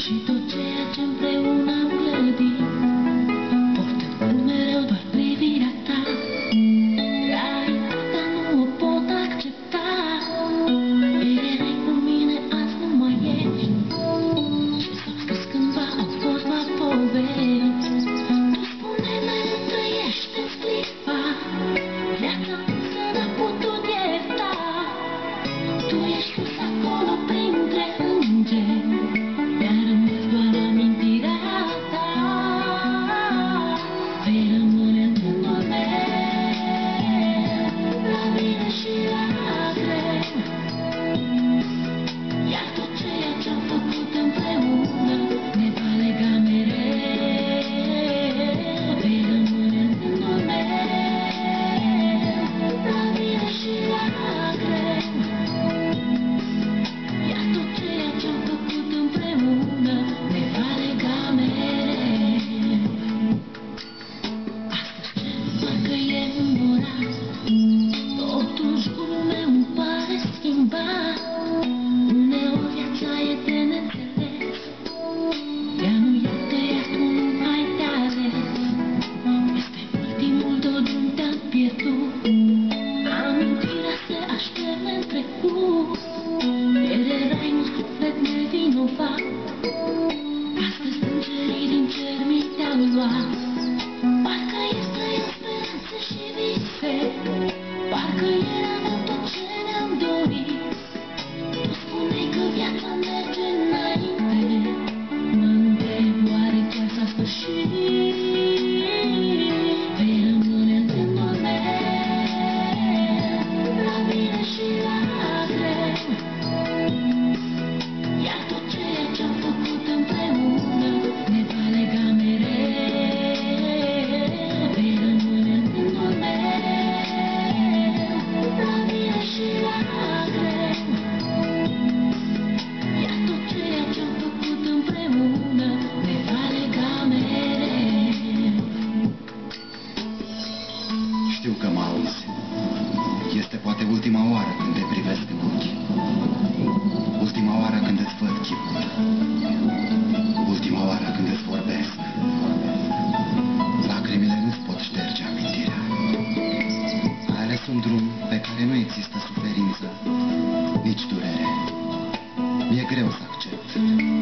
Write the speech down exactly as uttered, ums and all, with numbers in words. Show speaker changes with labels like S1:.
S1: Și tot ceea ce împreună am clădit, portând mereu doar privirea ta. Realitatea nu o pot accepta. Ieri erai cu mine, azi nu mai ești. Ce s-au spus cândva au fost doar povești. Tu spune-mi, nu trăiești în clipa. Viața însă n-a putut ierta. Tu ești sus acolo printre îngeri. Mi-a rămas doar amintirea ta. Vei rămâne în gândul meu, la bine și la greu. Iar tot ceea ce-am făcut împreună ne va lega mereu. Vei rămâne în gândul meu, la bine și la greu. Iar tot ceea ce-am făcut împreună ne va lega mereu. Astăzi cer parcă e îmborat, totul în jurul meu îmi pare schimbat. Uneori viața e de neînțeles, ea nu iartă, iar tu nu ai de ales. Este ultimul tău drum, te-am pierdut, amintirea se așterne în trecut. Ieri erai un suflet nevinovat, astăzi îngerii din cer mi te-au luat. Parcă ieri trăiam speranțe și vise, parcă ieri aveam tot ce ne-am dorit. Tu spuneai că viața merge înainte, mă întreb oare chiar s-a sfârșit. Vei rămâne în gândul meu, la bine și la greu. Iar tot ceea ce-am făcut împreună ne va lega mereu. Vei rămâne în gândul meu, la bine și la greu. Iar tot ceea ce-am făcut împreună ne va lega mereu.
S2: Știu că mă auzi. Este poate ultima oară când te privesc în ochi. Ultima oară când îți văd chipul. Ultima oară când îți vorbesc. Lacrimile nu-ți pot șterge amintirea. Ai ales un drum pe care nu există suferință, nici durere. Mi-e greu să accept.